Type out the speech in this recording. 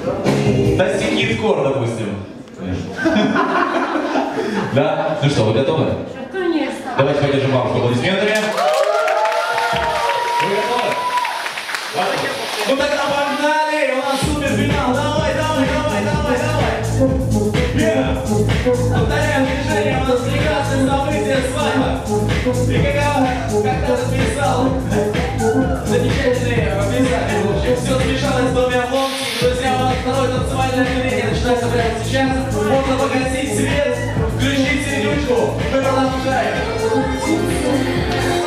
Достиг хит-кор, допустим. Да? Ну что, вы готовы? Конечно. Давайте поддержим бабушку аплодисментами. Вы готовы? Ну тогда погнали! У нас суперфинал! Давай, давай, давай, давай, давай! Повторяем движение, у нас прекрасное событие, свадьба! И как кто-то писал, замечательный писатель, в общем, все смешалось в доме Обломский. Друзья, у нас второе танцевальное отделение начинается прямо сейчас. Можно погасить свет, включить сердючку. Мы продолжаем.